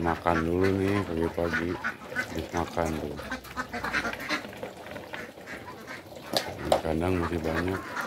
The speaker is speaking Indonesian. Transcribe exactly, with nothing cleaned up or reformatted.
makan dulu nih pagi-pagi. Habis makan tuh. Di kandang masih banyak.